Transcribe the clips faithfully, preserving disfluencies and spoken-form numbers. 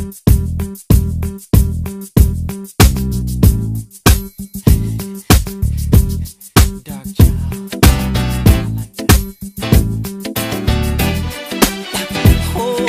Dark child, I like that. Oh,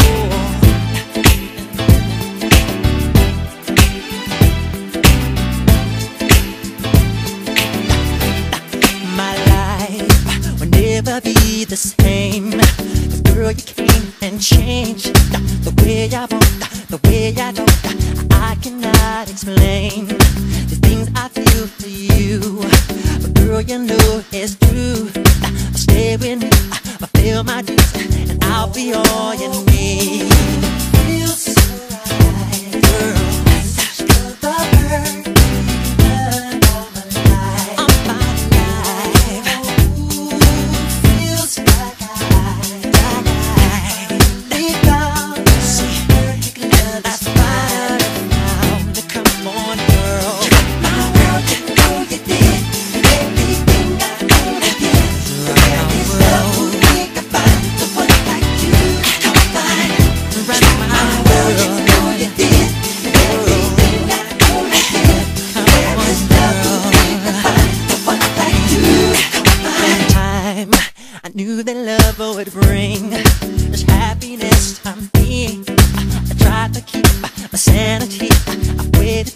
my life will never be the same. 'Cause girl, you came and changed the way I want, the way I don't. I cannot explain the things I feel for you, but girl, you know it's true. Stay with me, fulfill my dreams, and I'll be all you need. Feels so right, girl. The bird all my life, all my life. Ooh, feels like I, like I think I'll see and that's fine now. Come on, girl. My world, you know you did everything I wanna get. There is no way to find someone like you. Come find right my world, you know you did everything I wanna get. There is no way to find someone like you. Come find. Time I knew that love would bring this happiness to me. I tried to keep my sanity, I waited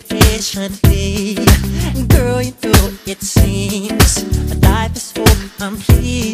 patiently. And girl, you know it seems my life is so complete.